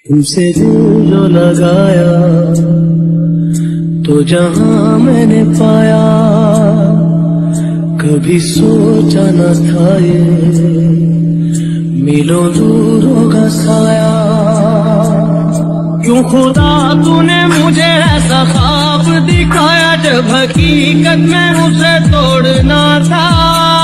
तुमसे दिल जो लगाया तो जहां मैंने पाया, कभी सोचा न था ये मिलों दूर होगा साया। क्यों खुदा तूने मुझे ऐसा ख्वाब दिखाया, जब हकीकत में उसे तोड़ना था।